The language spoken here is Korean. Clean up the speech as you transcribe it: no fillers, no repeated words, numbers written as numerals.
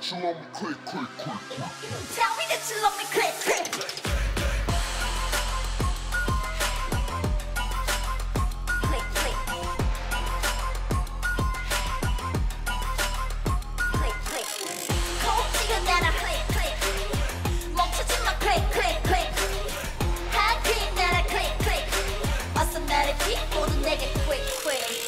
that you love me, click, click, click, click. Tell me that you love me, click, click. Click, click. Click, click. 거울지가 나라, click, click. 멈추지 마, click, click, click. 한퀸 나라, click, click. 어서 나를 비 모두 내게 quick, quick.